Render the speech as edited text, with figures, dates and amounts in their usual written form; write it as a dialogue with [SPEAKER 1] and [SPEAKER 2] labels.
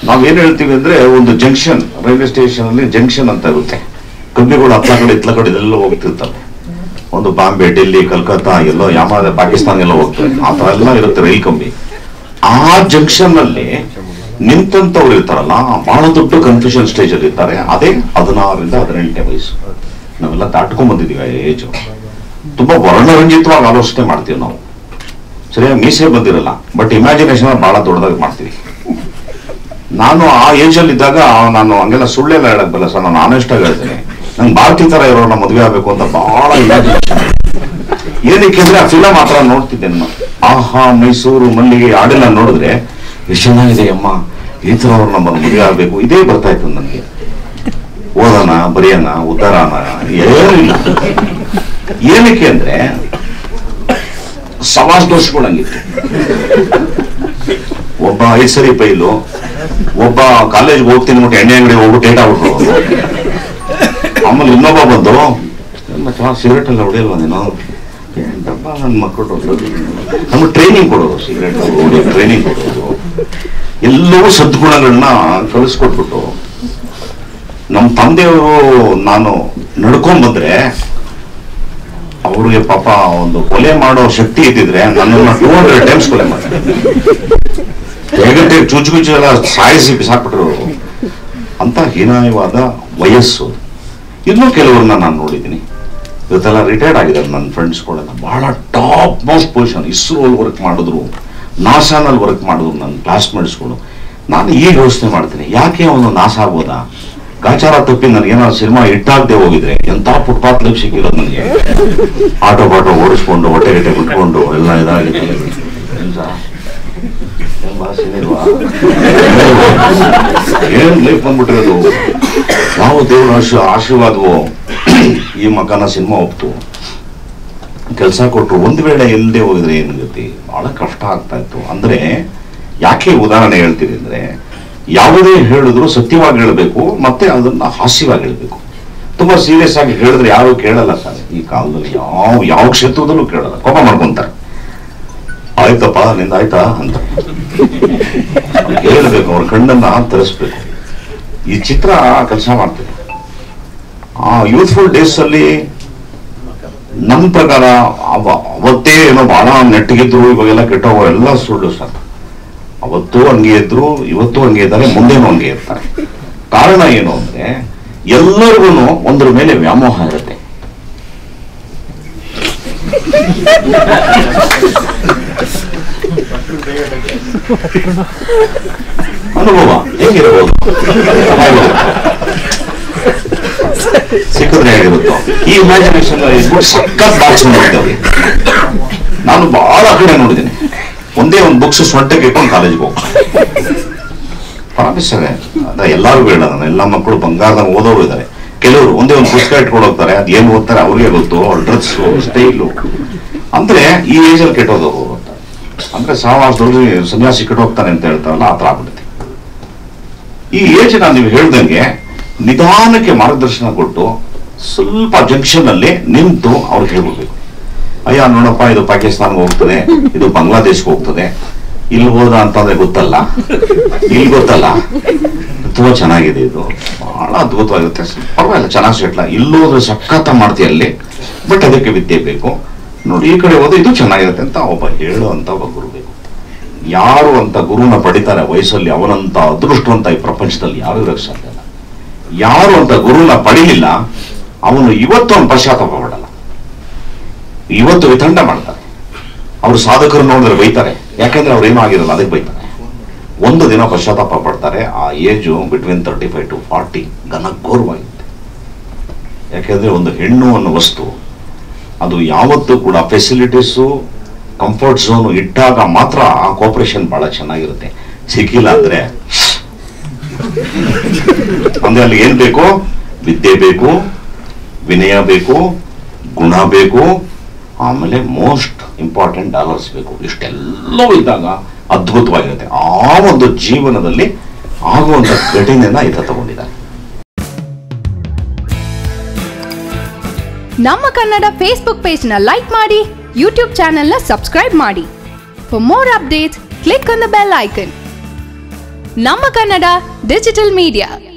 [SPEAKER 1] ನಾವೇನು ಹೇಳ್ತೀವಿ ಅಂದ್ರೆ ಒಂದು ಜಂಕ್ಷನ್, ರೈಲ್ವೆ ಸ್ಟೇಷನ್ ಅಲ್ಲಿ ಜಂಕ್ಷನ್ ಅಂತ ಇರುತ್ತೆ, ಕಂಬಿಗಳು ಹತ್ಲ ಕಡೆ ಇತ್ಲ ಕಡೆ ಇದೆಲ್ಲ ಹೋಗ್ತಿರ್ತವೆ. ಒಂದು ಬಾಂಬೆ, ಡೆಲ್ಲಿ, ಕಲ್ಕತ್ತಾ ಎಲ್ಲೋ ಪಾಕಿಸ್ತಾನ ಎಲ್ಲ ಹೋಗ್ತವೆ. ಆ ತರ ಎಲ್ಲ ಇರುತ್ತೆ ರೈಲ್ ಕಂಬಿ. ಆ ಜಂಕ್ಷನ್ ನಲ್ಲಿ ನಿಂತಂತವ್ರು ಇರ್ತಾರಲ್ಲ, ಬಹಳ ದೊಡ್ಡ ಕನ್ಫ್ಯೂಷನ್ ಸ್ಟೇಜ್ ಅಲ್ಲಿ ಇರ್ತಾರೆ. ಅದೇ 16ರಿಂದ 18 ವಯಸ್ಸು. ನಾವೆಲ್ಲ ದಾಟ್ಕೊಂಡ್ ಬಂದಿದೀವಿ ಆ ಏಜ್. ತುಂಬಾ ವರ್ಣರಂಜಿತವಾಗಿ ಆಲೋಚನೆ ಮಾಡ್ತೀವಿ ನಾವು. ಸರಿಯಾಗಿ ಮೀಸೆ ಬಂದಿರಲ್ಲ, ಬಟ್ ಇಮ್ಯಾಜಿನೇಷನ್ ಬಹಳ ದೊಡ್ಡದಾಗಿ ಮಾಡ್ತೀವಿ. ನಾನು ಆ ಏಜ್ ಅಲ್ಲಿ ಇದ್ದಾಗ ನಾನು ಹಂಗೆಲ್ಲ ಸುಳ್ಳೆಲ್ಲ ಹೇಳಕ್ ಬಲ್ಲ ಸರ್, ನಾನು ಆನೆಸ್ಟ್ ಆಗಿ ಹೇಳ್ತೇನೆ. ನಂಗೆ ಭಾರತಿ ತರ ಇರೋನ ಮದುವೆ ಆಗ್ಬೇಕು ಅಂತ ಬಹಳ ಇಮ್ಯಾಜಿನೇಷನ್. ಏನಕ್ಕೆ ಅಂದ್ರೆ ಆ ಫಿಲಮ್ ಮಾತ್ರ ನೋಡ್ತಿದ್ದೆ ನಾನು. ಆಹಾ, ಮೈಸೂರು ಮಲ್ಲಿಗೆ ಹಾಡೆಲ್ಲ ನೋಡಿದ್ರೆ ಎಷ್ಟು ಚೆನ್ನಾಗಿದೆ ಅಮ್ಮ, ಈ ತರ ಅವ್ರು ನಮ್ಮ ಮದುವೆ ಆಗ್ಬೇಕು, ಇದೇ ಬರ್ತಾ ಇತ್ತು ನನಗೆ. ಓದೋಣ, ಬರೆಯೋಣ, ಉದ್ದಾರಣ ಏನಿಲ್ಲ. ಏನಕ್ಕೆ ಅಂದ್ರೆ ಸಮಾಜ ದೋಷಗಳಂಗಿತ್ತು. ಒಬ್ಬ 5 ಸರಿ ಪೈಲು, ಒಬ್ಬ ಕಾಲೇಜ್ಗೆ ಹೋಗ್ತೀನಿ ಬಿಟ್ಟು ಎಣ್ಣೆ ಅಂಗಡಿ ಹೋಗ್ಬಿಟ್ಟು ಏಟ್ ಆಗ್ಬಿಟ್ರು. ಆಮೇಲೆ ಇನ್ನೊಬ್ಬ ಬಂದು ಸಿಗರೇಟ್ ಎಲ್ಲ ಹೊಡೆಯಲ್ವ ನೀನು, ಡಬ್ಬ ನನ್ನ ಮಕ್ಕಳು ನಮ್ಗೆ ಟ್ರೈನಿಂಗ್ ಕೊಡೋದು, ಸಿಗರೇಟ್ ಟ್ರೈನಿಂಗ್ ಕೊಡೋದು, ಎಲ್ಲವೂ ಸದ್ಗುಣಗಳನ್ನ ಕಲಿಸ್ಕೊಟ್ಬಿಟ್ಟು. ನಮ್ಮ ತಂದೆಯವರು ನಾನು ನಡ್ಕೊಂಡ್ ಬಂದ್ರೆ ಅವ್ರಿಗೆ ಪಾಪ ಒಂದು ಕೊಲೆ ಮಾಡೋ ಶಕ್ತಿ ಇದ್ದಿದ್ರೆ ನನ್ನನ್ನ 200 ಟೈಮ್ಸ್ ಕೊಲೆ ಮಾಡ್ತಾರೆ. ಹೇಗಂತೆ ಚುಚ್ಚು ಎಲ್ಲ ಸಾಯಿಸಿ ಬಿಸಾಕ್ಬಿಟ್ರು. ಅಂತ ಹೀನಾಯವಾದ ವಯಸ್ಸು. ಇನ್ನೂ ಕೆಲವ್ರನ್ನ ನಾನು ನೋಡಿದ್ದೀನಿ, ಇವತ್ತೆಲ್ಲ ರಿಟೈರ್ಡ್ ಆಗಿದ್ದಾರೆ ನನ್ನ ಫ್ರೆಂಡ್ಸ್ಗಳೆಲ್ಲ. ಬಹಳ ಟಾಪ್ ಮೋಸ್ಟ್ ಪೊಸಿಷನ್, ಇಸ್ರೋಲ್ ವರ್ಕ್ ಮಾಡಿದ್ರು, ನಾಸಾನಲ್ಲಿ ವರ್ಕ್ ಮಾಡಿದ್ರು ನನ್ನ ಕ್ಲಾಸ್ಮೇಟ್ಸ್ಗಳು. ನಾನು ಈಗ ಯೋಚನೆ ಮಾಡ್ತೀನಿ, ಯಾಕೆ ಅವನು ನಾಸ ಆಗ್ಬೋದಾ? ಗಾಚಾರ ತಪ್ಪಿ ನನಗೇನಾದ್ರು ಸಿನಿಮಾ ಹಿಟ್ಟಾಗದೆ ಹೋಗಿದ್ರೆ ಎಂತ ಫುಟ್ಪಾತ್ ಲೈಫ್ ಸಿಕ್ಕಿರೋದು ನನಗೆ. ಆಟೋ ಬಾಟೋ ಓಡಿಸ್ಕೊಂಡು ಹೊಟ್ಟೆ ಗಿಟ್ಟೆ ಬಿಟ್ಕೊಂಡು ಎಲ್ಲ ಇದಾಗಿತ್ತು. ಏನ್ ಲೈಫ್ ಬಂದ್ಬಿಟ್ಟಿರೋದು. ಯಾವ ದೇವರ ಆಶೀರ್ವಾದವೋ ಈ ಮಗನ ಸಿನಿಮಾ ಒಪ್ತು, ಕೆಲಸ ಕೊಟ್ಟರು. ಒಂದು ವೇಳೆ ಇಲ್ಲದೆ ಹೋಗಿದ್ರೆ ಏನು ಗತಿ? ಬಹಳ ಕಷ್ಟ ಆಗ್ತಾ ಇತ್ತು. ಅಂದ್ರೆ ಯಾಕೆ ಉದಾಹರಣೆ ಹೇಳ್ತೀನಿ ಅಂದ್ರೆ, ಯಾವುದೇ ಹೇಳಿದ್ರು ಸತ್ಯವಾಗಿ ಹೇಳಬೇಕು, ಮತ್ತೆ ಅದನ್ನ ಹಾಸ್ಯವಾಗಿ ಹೇಳಬೇಕು. ತುಂಬಾ ಸೀರಿಯಸ್ ಆಗಿ ಹೇಳಿದ್ರೆ ಯಾರು ಕೇಳಲ್ಲ ಸರ್ ಈ ಕಾಲದಲ್ಲಿ. ಯಾವ ಕ್ಷೇತ್ರದಲ್ಲೂ ಕೇಳಲ್ಲ, ಕೋಪ ಮಾಡ್ಕೊಂತಾರೆ. ಆಯ್ತಪ್ಪ ನಿಂದ ಆಯ್ತಾ ಅಂತ ಹೇಳ್ಬೇಕು, ಅವ್ರ ಕಣ್ಣನ್ನ ತರಿಸ್ಬೇಕು. ಈ ಚಿತ್ರ ಕೆಲಸ ಮಾಡ್ತೇನೆ. ಆ ಯೂತ್ಫುಲ್ ಡೇಸ್ ಅಲ್ಲಿ ನನ್ನ ಪ್ರಕಾರ ಅವತ್ತೇ ಏನೋ ಬಹಳ ನೆಟ್ಟಿಗಿದ್ರು, ಇವಾಗೆಲ್ಲ ಕೆಟ್ಟೋಗೋ ಎಲ್ಲ ಸುಳ್ಳು ಸರ್. ಅವತ್ತು ಹಂಗೆ ಇದ್ರು, ಇವತ್ತು ಹಂಗೆ ಇದ್ದಾರೆ, ಮುಂದೇನು ಹಂಗೆ ಇರ್ತಾರೆ. ಕಾರಣ ಏನು ಅಂದ್ರೆ ಎಲ್ಲರಿಗೂ ಒಂದ್ರ ಮೇಲೆ ವ್ಯಾಮೋಹ ಇರುತ್ತೆ. ಅನುಭವ ಹೇಗಿರಬಹುದು, ಸಿಕ್ಕಿದ್ರೆ ಹೇಗಿರುತ್ತೋ. ಈ ಇಮ್ಯಾಜಿನೇಷನ್ ಸಖತ್ ಬಾಕ್ಸ್ ನೋಡಿದ್ದೇವೆ. ನಾನು ಬಹಳ ಕಡೆ ನೋಡಿದ್ದೀನಿ. ಒಂದೇ ಒಂದು ಬುಕ್ಸ್ ಸೊಂಟಕ್ಕೆ ಇಟ್ಕೊಂಡು ಕಾಲೇಜ್ಗೆ ಹೋಗ್ತಾರೆ. ಪ್ರಾಮಿಸರೆ ಅದ ಎಲ್ಲರಿಗೂ ಹೇಳ, ನಾನು ಎಲ್ಲ ಮಕ್ಕಳು ಬಂಗಾರದ ಓದೋರು ಇದ್ದಾರೆ. ಕೆಲವರು ಒಂದೇ ಒಂದು ಪುಸ್ತಕ ಇಟ್ಕೊಂಡು ಹೋಗ್ತಾರೆ, ಅದು ಏನು ಓದ್ತಾರೆ ಅವ್ರಿಗೆ ಗೊತ್ತು. ಅವ್ರ ಡ್ರೆಸ್ಸು, ಸ್ಟೈಲು. ಅಂದ್ರೆ ಈ ಏಜಲ್ಲಿ ಕೆಟ್ಟೋದವರು ಅಂತ. ಅಂದ್ರೆ ಸಹವಾಸದೊಳಗೆ ಸನ್ಯಾಸಿ ಕೆಟ್ಟೋಗ್ತಾನೆ ಅಂತ ಹೇಳ್ತಾರಲ್ಲ, ಆ ತರ ಆಗ್ಬಿಡುತ್ತೆ. ಈ ಏಜ್ ನಾನು ನೀವು ಹೇಳ್ದಂಗೆ ನಿಧಾನಕ್ಕೆ ಮಾರ್ಗದರ್ಶನ ಕೊಟ್ಟು ಸ್ವಲ್ಪ ಜಂಕ್ಷನ್ ಅಲ್ಲಿ ನಿಂತು ಅವ್ರಿಗೆ ಹೇಳ್ಬಿಡ್ಬೇಕು. ಅಯ್ಯ ನೋಡಪ್ಪ, ಇದು ಪಾಕಿಸ್ತಾನ್ಗೆ ಹೋಗ್ತದೆ, ಇದು ಬಾಂಗ್ಲಾದೇಶ್ಗೆ ಹೋಗ್ತದೆ, ಇಲ್ಲಿ ಹೋದ ಅಂತಂದ್ರೆ ಗೊತ್ತಲ್ಲ, ಇಲ್ಲಿ ಗೊತ್ತಲ್ಲ, ತುಂಬಾ ಚೆನ್ನಾಗಿದೆ, ಇದು ಬಹಳ ಅದ್ಭುತವಾಗಿರುತ್ತೆ, ಪರವಾಗಿಲ್ಲ ಚೆನ್ನಾಗಿ ಸೆಟ್ಲ. ಇಲ್ಲೋದ್ರೆ ಸಖತ್ತ ಮಾಡ್ತೀಯ ಅಲ್ಲಿ, ಬಟ್ ಅದಕ್ಕೆ ವಿದ್ಯೆ ಬೇಕು ನೋಡಿ, ಈ ಕಡೆ ಹೋದ್ರೆ ಇದು ಚೆನ್ನಾಗಿರುತ್ತೆ ಅಂತ ಒಬ್ಬ ಹೇಳುವಂತ ಒಬ್ಬ ಗುರು ಬೇಕು. ಯಾರು ಅಂತ ಗುರುನ ಪಡಿತಾರೆ ವಯಸ್ಸಲ್ಲಿ, ಅವನಂತ ಅದೃಷ್ಟವಂತ ಈ ಪ್ರಪಂಚದಲ್ಲಿ ಯಾರು ಇರಕ್ಕೆ ಸಾಧ್ಯ ಇಲ್ಲ. ಯಾರು ಅಂತ ಗುರುನ ಪಡಿಲಿಲ್ಲ ಅವನು ಇವತ್ತು ಅವನು ಪಶ್ಚಾತ್ತಾಪ ಪಡಲ್ಲ, ಇವತ್ತು ವಿತಂಡ ಮಾಡ್ತಾರೆ. ಅವರು ಸಾಧಕರು ನೋಡಿದ್ರೆ ಬೈತಾರೆ, ಯಾಕೆಂದ್ರೆ ಅವ್ರು ಏನೂ ಆಗಿರಲ್ಲ, ಅದಕ್ಕೆ ಬೈತಾರೆ. ಒಂದು ದಿನ ಪಶ್ಚಾತ್ತಾಪ ಪಡ್ತಾರೆ. ಆ ಏಜು ಬಿಟ್ವೀನ್ 35 to 40 ಘನಘೋರವಾಗಿರುತ್ತೆ. ಯಾಕೆಂದ್ರೆ ಒಂದು ಹೆಣ್ಣು ಅನ್ನೋ ವಸ್ತು ಅದು ಯಾವತ್ತೂ ಕೂಡ ಫೆಸಿಲಿಟೀಸು, ಕಂಫರ್ಟ್ ಝೋನು ಇಟ್ಟಾಗ ಮಾತ್ರ ಆ ಕೋಪರೇಷನ್ ಬಹಳ ಚೆನ್ನಾಗಿರುತ್ತೆ. ಸಿಕ್ಕಿಲ್ಲ ಅಂದ್ರೆ ಅಂದ್ರೆ ಅಲ್ಲಿ ಏನ್ ಬೇಕು? ವಿದ್ಯೆ ಬೇಕು, ವಿನಯ ಬೇಕು, ಗುಣ ಬೇಕು, ಆಮೇಲೆ ಮೋಸ್ಟ್ ಇಂಪಾರ್ಟೆಂಟ್ ಡಾಲರ್ಸ್ ಬೇಕು. ಇಷ್ಟೆಲ್ಲವೂ ಇದ್ದಾಗ ಅದ್ಭುತವಾಗಿರುತ್ತೆ. ಆ ಒಂದು ಜೀವನದಲ್ಲಿ ಆಗುವಂತ ಘಟನೆಯನ್ನ ಈತ ತಗೊಂಡಿದ್ದಾರೆ.
[SPEAKER 2] ನಮ್ಮ ಕನ್ನಡ ಫೇಸ್ಬುಕ್ ಪೇಜ್ ನ ಲೈಕ್ ಮಾಡಿ, ಯೂಟ್ಯೂಬ್ ಚಾನೆಲ್ ನ ಸಬ್ಸ್ಕ್ರೈಬ್ ಮಾಡಿ. For more updates click on the bell icon. ನಮ್ಮ ಕನ್ನಡ ಡಿಜಿಟಲ್ ಮೀಡಿಯಾ.